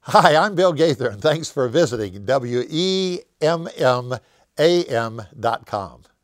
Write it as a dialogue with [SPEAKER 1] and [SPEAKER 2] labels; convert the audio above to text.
[SPEAKER 1] Hi, I'm Bill Gaither, and thanks for visiting WEMM.com.